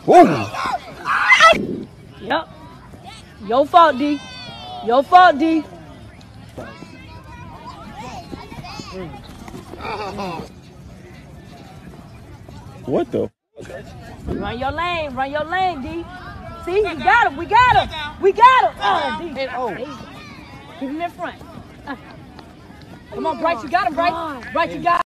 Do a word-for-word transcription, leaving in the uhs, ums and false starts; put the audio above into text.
Boom. Yep. Your fault, D. Your fault, D. What the? Run your lane. Run your lane, D. See, you got him. We got him. We got him. Oh, D. Oh. Keep him in front. Uh. Come on, Bryce. You got him, Bryce. Bryce, you got him.